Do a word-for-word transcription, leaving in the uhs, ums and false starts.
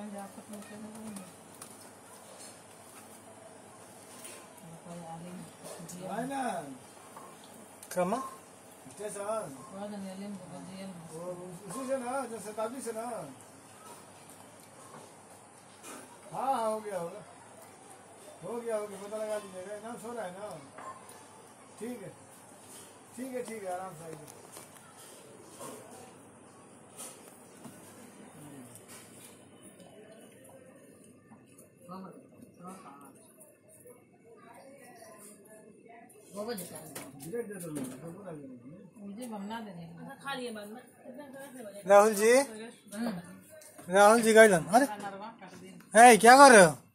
क्रम स्टेशन उसी से ना, जो शताब्दी से ना। हाँ हाँ हो गया होगा, हो गया हो गया, पता लगा दीजिएगा। इनाम सो रहा है ना। ठीक है ठीक है ठीक है, आराम से आइए। मुझे बनना देने खा लिए बाद में। राहुल जी, राहुल जी गाइलन, अरे क्या कर रहे हो?